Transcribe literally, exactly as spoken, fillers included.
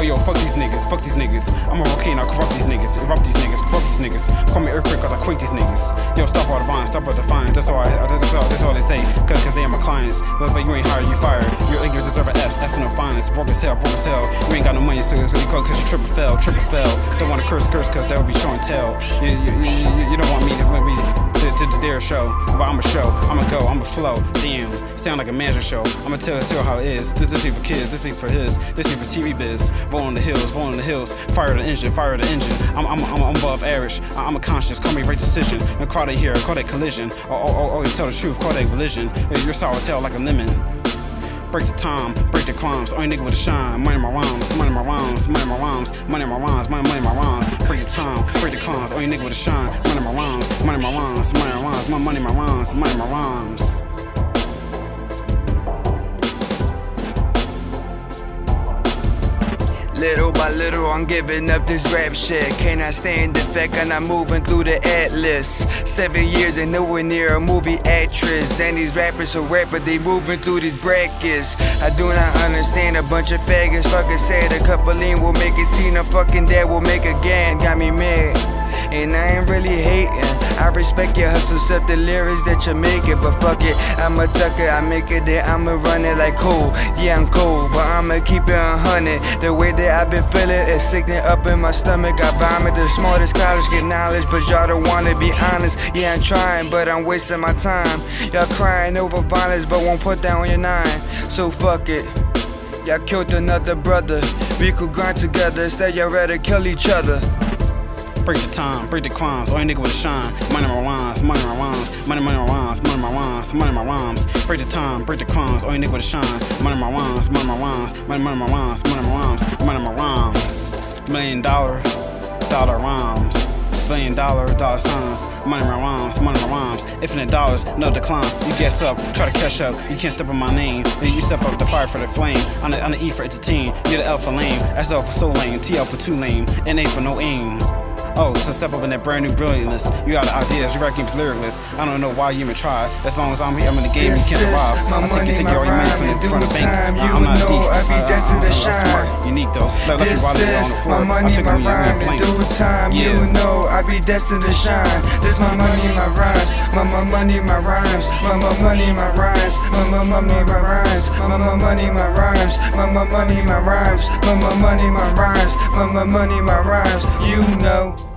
yo, fuck these niggas, fuck these niggas. I'm a volcano, corrupt these niggas, erupt these niggas, corrupt these niggas. Call me earthquake cause I quake these niggas. Yo, stop all the violence, stop all the defiance. That's all I, that's all, that's all they say. Cause, cause they are my clients. But, but you ain't hired, you fired. Your ignorance deserve an F, F no finance. Broke as hell, broke as hell. You ain't got no money, so, so you call cause you triple fail, triple fail. Don't wanna curse, curse cause that would be show and tell. You, you, you, you don't want me to, want me to, to, to dare show. But I'ma show, I'ma go, I'ma flow. Damn, sound like a manager show. I'ma tell, tell how it is. This, this ain't for kids, this ain't for his. This ain't for T V biz. Roll on the hills, roll on the hills. Fire the engine, fire the engine. I'm, I'm, I'm, I'm above average. I'm a conscious, call me right decision. No crowd ain't here, call that collision. Or, or, or, or tell the truth, call that collision. You're sour as hell like a lemon. Break the time, break the crimes. Only nigga with a shine. Money in my rhymes, money in my rhymes, money in my rhymes, money in my rhymes, money, money in my rhymes. Break the time, break the crimes. Only nigga with a shine. Money in my rhymes, money in my rhymes, money in my rhymes, money in my rhymes, money in my rhymes. Little by little, I'm giving up this rap shit. Can I stand the fact I'm not moving through the atlas? Seven years and nowhere near a movie actress. And these rappers are rap, but they moving through these brackets. I do not understand a bunch of faggots. Fucking said a couple lean will make it seen. A fucking dad will make a gang. Got me mad. And I ain't really hating. I respect your hustle, except the lyrics that you make it. But fuck it, I'ma tuck it, I make it there, I'ma run it like cold. Yeah, I'm cold, but I'ma keep it a hundred. The way that I've been feeling is sickening up in my stomach. I vomit, the smartest college get knowledge, but y'all don't wanna be honest. Yeah, I'm trying, but I'm wasting my time. Y'all crying over violence, but won't put down your nine. So fuck it. Y'all killed another brother. We could grind together, instead y'all rather kill each other. Break the time, break the crimes. Only nigga with a shine. Money in my rhymes, money in my rhymes, money, money in my rhymes, money in my rhymes, money in my rhymes. Break the time, break the crimes. Only nigga with a shine. Money in my rhymes, money in my rhymes, money, money in my rhymes, money in my rhymes, money in my rhymes. Million dollar, dollar rhymes. Billion dollar, dollar signs. Money in my rhymes, money in my rhymes. Infinite dollars, no declines. You guess up, try to catch up. You can't step on my name. Then you step up the fire for the flame. On the, on the E for entertain. You're the L for lame. S L for so lame. T L for too lame. N A for no aim. Oh, so step up in that brand new brilliantness. You got the ideas, you rap games lyricless. I don't know why you even try. As long as I'm here, I'm in the game, you can't survive. I'll take you, take your money from the, from the bank. I'm not deep, I, I, I, I'm smart, unique though. Let This is my money, my rhyme, in due time. You know I be destined to shine. This my money, my rhymes, my my money, my rhymes, my my money, my rhymes, my my money, my rhymes, my my money, my rhymes, my my money, my rhymes, my my money, my rhymes, my my money, my rhymes. You know.